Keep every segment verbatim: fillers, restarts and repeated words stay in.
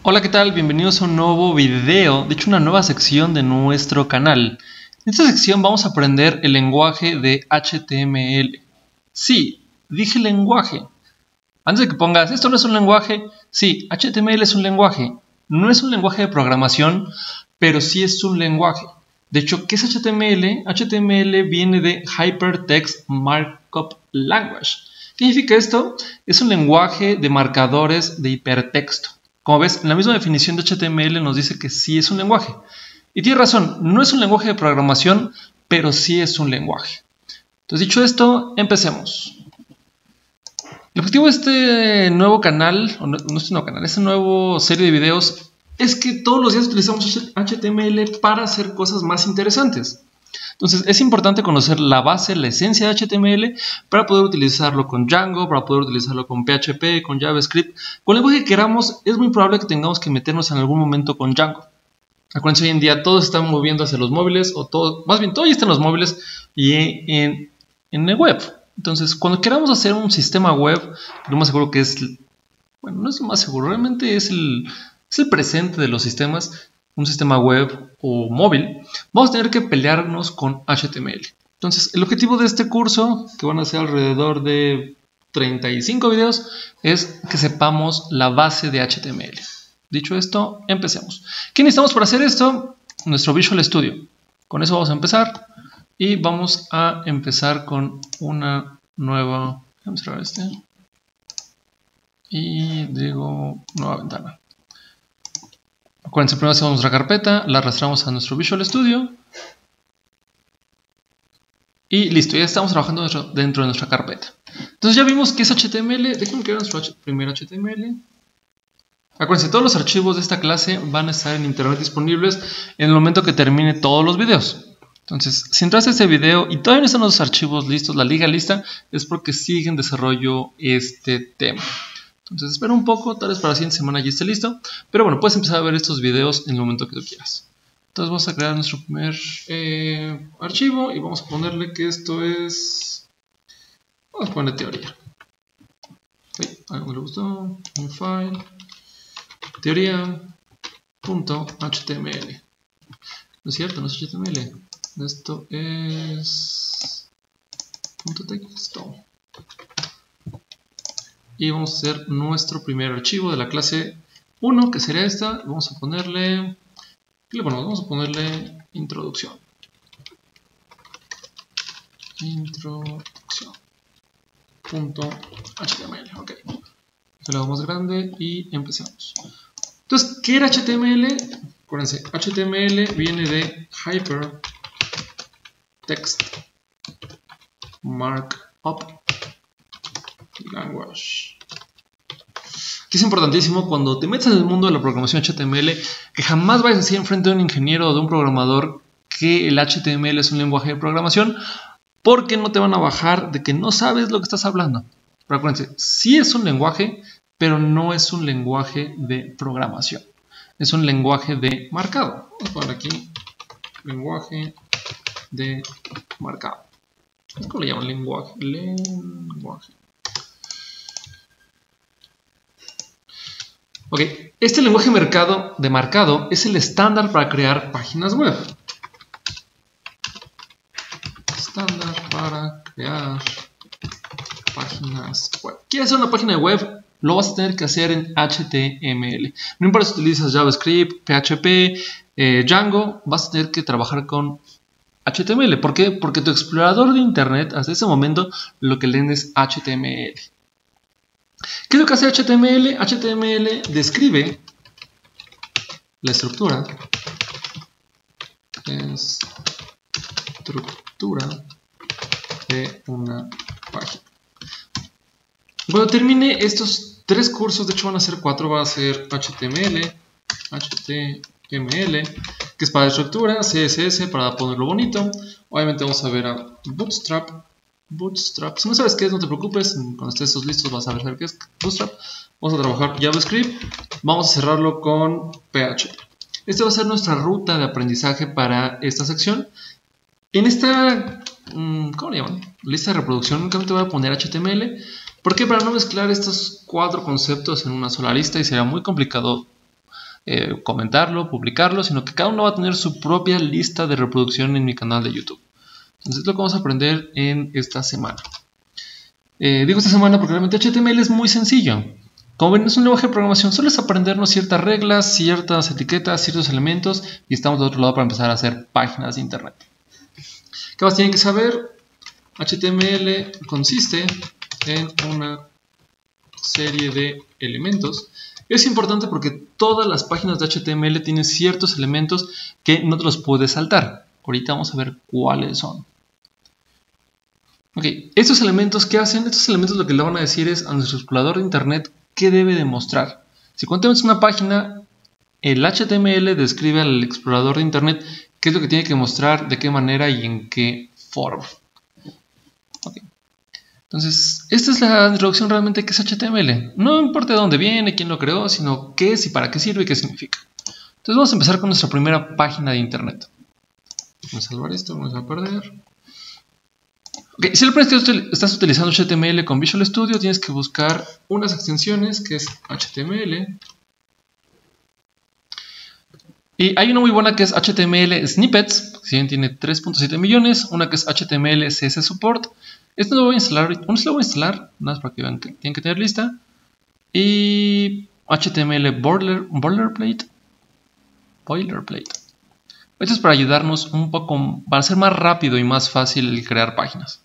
Hola, ¿qué tal? Bienvenidos a un nuevo video, de hecho una nueva sección de nuestro canal. En esta sección vamos a aprender el lenguaje de H T M L. Sí, dije lenguaje. Antes de que pongas, ¿esto no es un lenguaje? Sí, H T M L es un lenguaje. No es un lenguaje de programación, pero sí es un lenguaje. De hecho, ¿qué es H T M L? H T M L viene de Hypertext Markup Language. ¿Qué significa esto? Es un lenguaje de marcadores de hipertexto. Como ves, en la misma definición de H T M L nos dice que sí es un lenguaje. Y tiene razón, no es un lenguaje de programación, pero sí es un lenguaje. Entonces, dicho esto, empecemos. El objetivo de este nuevo canal, o no, no este nuevo canal, esta nueva serie de videos, es que todos los días utilizamos H T M L para hacer cosas más interesantes. Entonces, es importante conocer la base, la esencia de H T M L para poder utilizarlo con Django, para poder utilizarlo con P H P, con JavaScript. Con el lenguaje que queramos, es muy probable que tengamos que meternos en algún momento con Django. Acuérdense, hoy en día todos están moviendo hacia los móviles, o todo, más bien todo ya está en los móviles y en, en el web. Entonces, cuando queramos hacer un sistema web, lo más seguro que es, bueno, no es lo más seguro, realmente es el, es el presente de los sistemas, un sistema web o móvil, vamos a tener que pelearnos con H T M L. Entonces, el objetivo de este curso, que van a ser alrededor de treinta y cinco videos, es que sepamos la base de H T M L. Dicho esto, empecemos. ¿Qué necesitamos para hacer esto? Nuestro Visual Studio. Con eso vamos a empezar y vamos a empezar con una nueva, vamos a cerrar este y digo nueva ventana. Acuérdense, primero hacemos nuestra carpeta, la arrastramos a nuestro Visual Studio y listo, ya estamos trabajando dentro de nuestra carpeta. Entonces ya vimos que es H T M L. Déjenme crear nuestro primer H T M L. Acuérdense, todos los archivos de esta clase van a estar en internet disponibles en el momento que termine todos los videos. Entonces, si entraste a este video y todavía no están los archivos listos, la liga lista, es porque sigue en desarrollo este tema. Entonces espera un poco, tal vez para la siguiente semana ya esté listo. Pero bueno, puedes empezar a ver estos videos en el momento que tú quieras. Entonces vamos a crear nuestro primer eh, archivo y vamos a ponerle que esto es... Vamos a ponerle teoría. Sí, algo me le gustó. Un file. Teoría.html. No es cierto, no es H T M L. Esto es... punto texto. Y vamos a hacer nuestro primer archivo de la clase uno, que sería esta. Vamos a ponerle, bueno, vamos a ponerle introducción. Introducción. Punto H T M L. Ok. Lo hago más grande y empecemos. Entonces, ¿qué era H T M L? Acuérdense, H T M L viene de Hypertext Markup Language. Que es importantísimo cuando te metes en el mundo de la programación H T M L, que jamás vayas a decir enfrente de un ingeniero o de un programador que el H T M L es un lenguaje de programación, porque no te van a bajar de que no sabes lo que estás hablando. Pero acuérdense, sí es un lenguaje, pero no es un lenguaje de programación. Es un lenguaje de marcado. Vamos a poner aquí lenguaje de marcado. ¿Cómo le llaman? Lenguaje. Lenguaje. Ok, este lenguaje mercado de marcado es el estándar para crear páginas web. Estándar para crear páginas web. ¿Quieres hacer una página web? Lo vas a tener que hacer en H T M L. No importa si utilizas JavaScript, P H P, eh, Django, vas a tener que trabajar con H T M L. ¿Por qué? Porque tu explorador de internet hasta ese momento lo que leen es H T M L. ¿Qué es lo que hace H T M L? H T M L describe la estructura, estructura de una página. Cuando termine estos tres cursos, de hecho van a ser cuatro, va a ser H T M L, H T M L, que es para estructura, C S S para ponerlo bonito. Obviamente vamos a ver a Bootstrap. Bootstrap. Si no sabes qué es, no te preocupes. Cuando estés listos vas a ver qué es Bootstrap. Vamos a trabajar JavaScript. Vamos a cerrarlo con P H P. Esta va a ser nuestra ruta de aprendizaje para esta sección. En esta, ¿cómo le llaman? Lista de reproducción, únicamente voy a poner H T M L. ¿Por qué? Para no mezclar estos cuatro conceptos en una sola lista y será muy complicado eh, comentarlo, publicarlo, sino que cada uno va a tener su propia lista de reproducción en mi canal de YouTube. Entonces es lo que vamos a aprender en esta semana. Eh, digo esta semana porque realmente H T M L es muy sencillo. Como ven, es un lenguaje de programación, solo es aprendernos ciertas reglas, ciertas etiquetas, ciertos elementos y estamos de otro lado para empezar a hacer páginas de internet. ¿Qué más tienen que saber? H T M L consiste en una serie de elementos. Es importante porque todas las páginas de H T M L tienen ciertos elementos que no te los puedes saltar. Ahorita vamos a ver cuáles son. Ok, estos elementos, ¿qué hacen? Estos elementos lo que le van a decir es a nuestro explorador de internet qué debe demostrar. Si cuando tenemos una página, el H T M L describe al explorador de internet qué es lo que tiene que mostrar, de qué manera y en qué forma. Okay. Entonces, esta es la introducción realmente de qué es H T M L. No importa de dónde viene, quién lo creó, sino qué es y para qué sirve y qué significa. Entonces vamos a empezar con nuestra primera página de internet. Vamos a salvar esto, vamos a perder. Okay, si la primera vez que estás utilizando H T M L con Visual Studio, tienes que buscar unas extensiones que es H T M L. Y hay una muy buena que es H T M L Snippets, si bien tiene tres punto siete millones. Una que es H T M L C S Support. Esto lo voy a instalar, uno se lo voy a instalar, nada más para que vean que tienen que tener lista. Y H T M L Boiler, Boilerplate. Boilerplate. Esto es para ayudarnos un poco, para hacer más rápido y más fácil el crear páginas.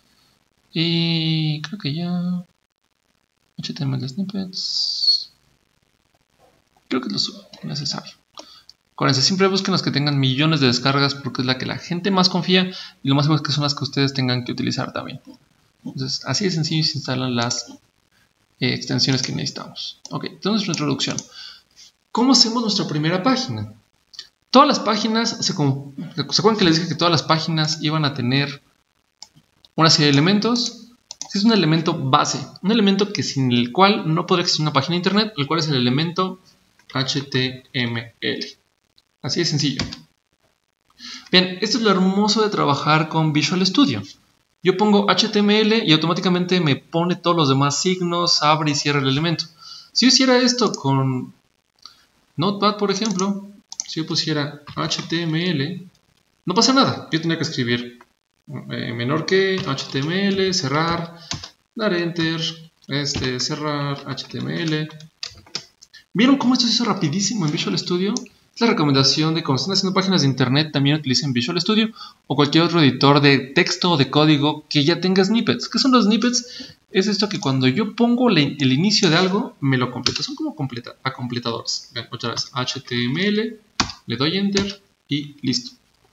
Y creo que ya H T M L Snippets. Creo que es lo necesario. Acuérdense, siempre busquen las que tengan millones de descargas porque es la que la gente más confía y lo más seguro es que son las que ustedes tengan que utilizar también. Entonces, así de sencillo se instalan las eh, extensiones que necesitamos. Ok, entonces nuestra introducción. ¿Cómo hacemos nuestra primera página? Todas las páginas, se, ¿se acuerdan que les dije que todas las páginas iban a tener una serie de elementos? Este es un elemento base, un elemento que sin el cual no podría existir una página de internet, el cual es el elemento H T M L. Así de sencillo. Bien, esto es lo hermoso de trabajar con Visual Studio. Yo pongo H T M L y automáticamente me pone todos los demás signos, abre y cierra el elemento. Si yo hiciera esto con Notepad, por ejemplo, si yo pusiera H T M L, no pasa nada. Yo tendría que escribir eh, menor que H T M L, cerrar, dar Enter, este, cerrar H T M L. ¿Vieron cómo esto se hizo rapidísimo en Visual Studio? Es la recomendación de cuando estén haciendo páginas de internet también utilicen Visual Studio o cualquier otro editor de texto o de código que ya tenga snippets. ¿Qué son los snippets? Es esto que cuando yo pongo el inicio de algo, me lo completa. Son como completa, a completadores. Ven, otra vez, H T M L, le doy Enter y listo.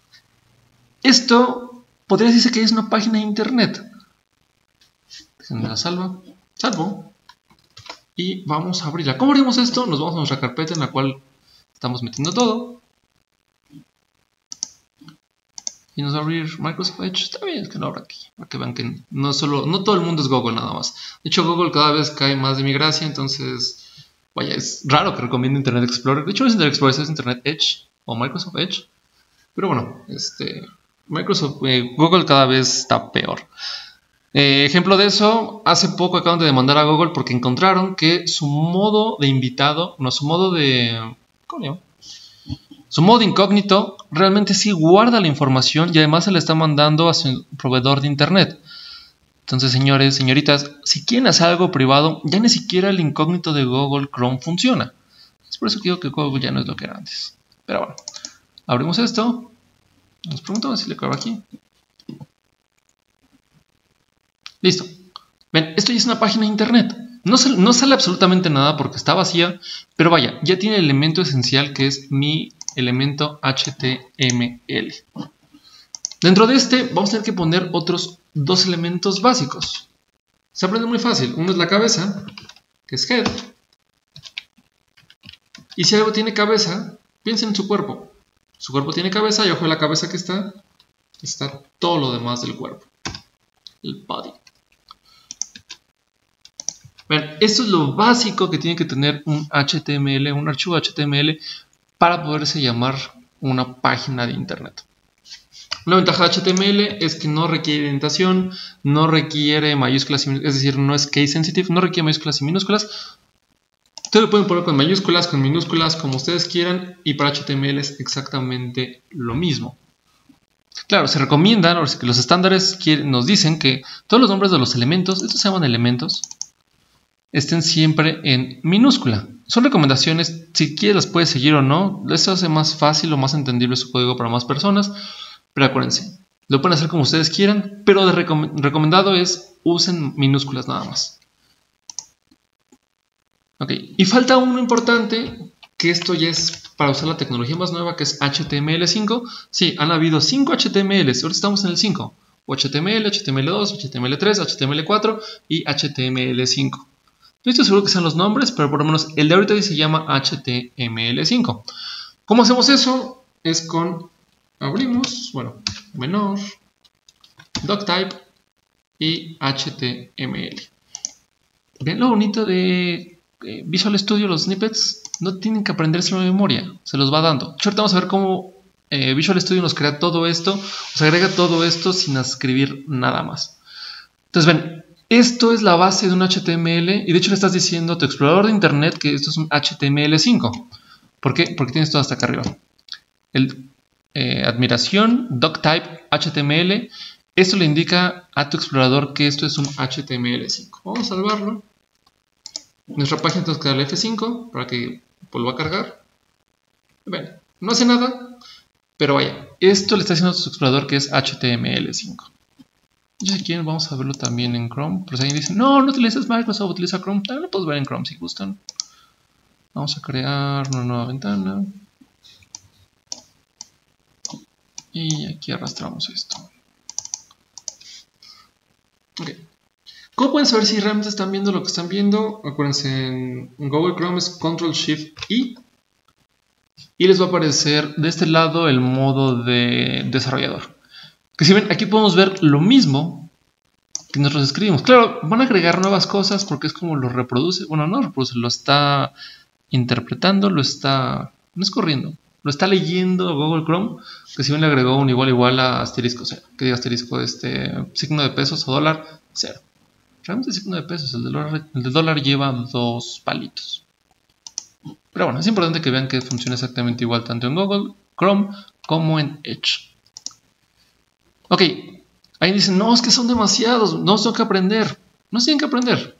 Esto podría decirse que es una página de internet. Déjenme la salva. Salvo. Y vamos a abrirla. ¿Cómo abrimos esto? Nos vamos a nuestra carpeta en la cual estamos metiendo todo. Y nos va a abrir Microsoft Edge. Está bien, es que lo abra aquí. Para que vean que no, solo, no todo el mundo es Google nada más. De hecho, Google cada vez cae más de mi gracia. Entonces, vaya, es raro que recomiende Internet Explorer. De hecho, no es Internet Explorer, es Internet Edge o Microsoft Edge. Pero bueno, este, Microsoft, eh, Google cada vez está peor. Eh, ejemplo de eso, hace poco acaban de demandar a Google porque encontraron que su modo de invitado, no, su modo de... ¿Cómo se llama? Su modo de incógnito realmente sí guarda la información y además se le está mandando a su proveedor de internet. Entonces, señores, señoritas, si quieren hacer algo privado, ya ni siquiera el incógnito de Google Chrome funciona. Es por eso que digo que Google ya no es lo que era antes. Pero bueno, abrimos esto. Nos preguntamos si le cabe aquí. Listo. Ven, esto ya es una página de internet. No, sal, no sale absolutamente nada porque está vacía, pero vaya, ya tiene el elemento esencial que es mi elemento H T M L. Dentro de este vamos a tener que poner otros dos elementos básicos. Se aprende muy fácil. Uno es la cabeza, que es head. Y si algo tiene cabeza, piensen en su cuerpo. Su cuerpo tiene cabeza y abajo de la cabeza que está, está todo lo demás del cuerpo. El body. Bien, esto es lo básico que tiene que tener un H T M L, un archivo H T M L para poderse llamar una página de internet. Una ventaja de H T M L es que no requiere indentación, no requiere mayúsculas, es decir, no es case sensitive, no requiere mayúsculas y minúsculas. Ustedes lo pueden poner con mayúsculas, con minúsculas, como ustedes quieran, y para H T M L es exactamente lo mismo. Claro, se recomiendan, los estándares nos dicen que todos los nombres de los elementos, estos se llaman elementos, estén siempre en minúscula. Son recomendaciones, si quieres las puedes seguir o no, eso hace más fácil o más entendible su código para más personas, pero acuérdense, lo pueden hacer como ustedes quieran, pero de recom recomendado es usen minúsculas nada más. Ok, y falta uno importante, que esto ya es para usar la tecnología más nueva, que es H T M L cinco. Sí, han habido cinco H T M Ls, ahora estamos en el cinco. O H T M L, H T M L dos, H T M L tres, H T M L cuatro y H T M L cinco. No estoy seguro que sean los nombres, pero por lo menos el de ahorita se llama H T M L cinco. ¿Cómo hacemos eso? Es con, abrimos, bueno, menor, doctype y H T M L. Ven lo bonito de eh, Visual Studio, los snippets no tienen que aprendérselo de memoria, se los va dando. Ahorita vamos a ver cómo eh, Visual Studio nos crea todo esto, nos agrega todo esto sin escribir nada más. Entonces ven, esto es la base de un H T M L y de hecho le estás diciendo a tu explorador de internet que esto es un H T M L cinco. ¿Por qué? Porque tienes todo hasta acá arriba. El, eh, admiración, doctype, H T M L. Esto le indica a tu explorador que esto es un H T M L cinco. Vamos a salvarlo. Nuestra página tenemos que darle F cinco para que vuelva a cargar. Ven, no hace nada, pero vaya, esto le está diciendo a tu explorador que es H T M L cinco. Y si quieren, vamos a verlo también en Chrome. Pero si alguien dice, no, no utilizas Microsoft, utiliza Chrome, también lo puedes ver en Chrome si gustan. Vamos a crear una nueva ventana. Y aquí arrastramos esto. Ok. ¿Cómo pueden saber si realmente están viendo lo que están viendo? Acuérdense, en Google Chrome es control shift I. Y les va a aparecer de este lado el modo de desarrollador. Que si ven, aquí podemos ver lo mismo que nosotros escribimos. Claro, van a agregar nuevas cosas porque es como lo reproduce. Bueno, no reproduce, lo está interpretando, lo está... no es corriendo. Lo está leyendo Google Chrome, que si bien le agregó un igual igual a asterisco cero. Que diga asterisco, este signo de pesos o dólar, cero. Realmente el signo de pesos, el de dólar, el de dólar lleva dos palitos. Pero bueno, es importante que vean que funciona exactamente igual tanto en Google Chrome como en Edge. Ok, ahí dicen, no, es que son demasiados, no tengo que aprender. No tienen que aprender.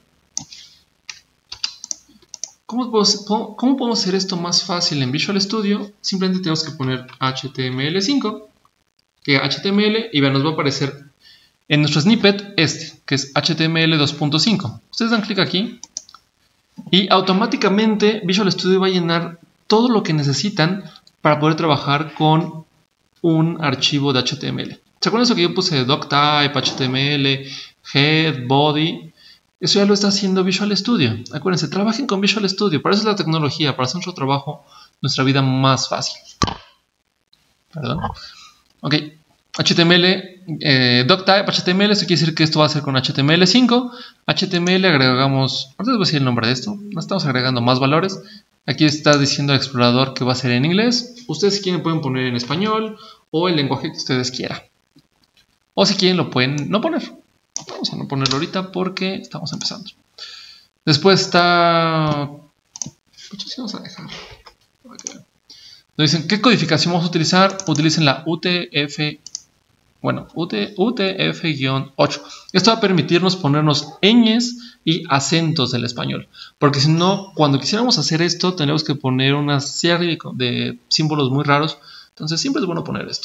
¿Cómo, puedo, ¿Cómo podemos hacer esto más fácil en Visual Studio? Simplemente tenemos que poner H T M L cinco, que H T M L, y vean, nos va a aparecer en nuestro snippet este, que es H T M L dos punto cinco. Ustedes dan clic aquí y automáticamente Visual Studio va a llenar todo lo que necesitan para poder trabajar con un archivo de H T M L. ¿Se acuerdan eso que yo puse doctype, H T M L, head, body? Eso ya lo está haciendo Visual Studio. Acuérdense, trabajen con Visual Studio. Para eso es la tecnología, para hacer nuestro trabajo, nuestra vida más fácil. Perdón. Ok. H T M L, eh, doctype, H T M L, eso quiere decir que esto va a ser con H T M L cinco. H T M L agregamos, ahorita les voy a decir el nombre de esto, no estamos agregando más valores. Aquí está diciendo el explorador que va a ser en inglés. Ustedes si quieren pueden poner en español o el lenguaje que ustedes quieran. O si quieren lo pueden no poner. Vamos a no ponerlo ahorita porque estamos empezando. Después está... Muchos vamos a dejar. Nos dicen, ¿qué codificación vamos a utilizar? Utilicen la U T F... Bueno, U T F ocho. Esto va a permitirnos ponernos ñes y acentos del español. Porque si no, cuando quisiéramos hacer esto, tendríamos que poner una serie de símbolos muy raros. Entonces siempre es bueno poner esto.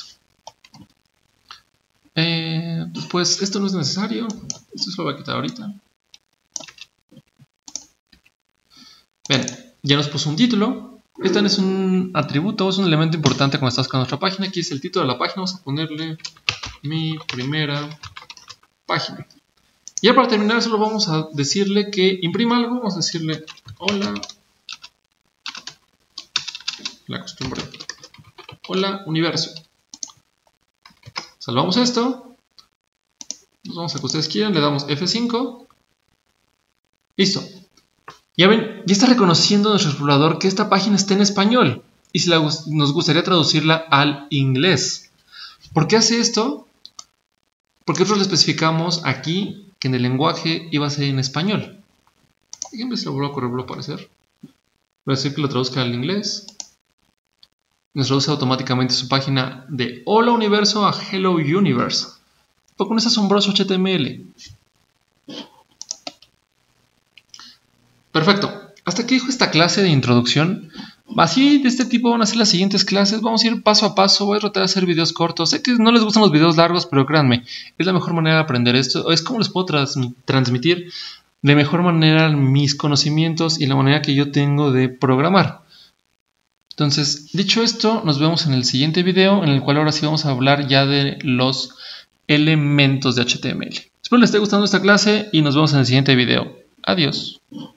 Eh, después, esto no es necesario. Esto se lo voy a quitar ahorita. Bien, ya nos puso un título. Este es un atributo, es un elemento importante cuando estás con nuestra página. Aquí es el título de la página. Vamos a ponerle mi primera página. Y ya para terminar, solo vamos a decirle que imprima algo. Vamos a decirle hola. La costumbre. Hola, universo. Salvamos esto. Nos vamos a que ustedes quieran. Le damos F cinco. Listo. Ya ven, ya está reconociendo nuestro explorador que esta página está en español. Y si la, nos gustaría traducirla al inglés. ¿Por qué hace esto? Porque nosotros le especificamos aquí que en el lenguaje iba a ser en español. Déjenme si lo vuelvo a correr, vuelvo a aparecer. Voy a decir que lo traduzca al inglés. Nos traduce automáticamente su página de Hola Universo a Hello Universe. Pero con ese asombroso H T M L. Perfecto. Hasta aquí dejo esta clase de introducción. Así de este tipo van a ser las siguientes clases. Vamos a ir paso a paso. Voy a tratar de hacer videos cortos. Sé que no les gustan los videos largos, pero créanme, es la mejor manera de aprender esto. Es como les puedo trans transmitir de mejor manera mis conocimientos y la manera que yo tengo de programar. Entonces, dicho esto, nos vemos en el siguiente video, en el cual ahora sí vamos a hablar ya de los elementos de H T M L. Espero les esté gustando esta clase y nos vemos en el siguiente video. Adiós.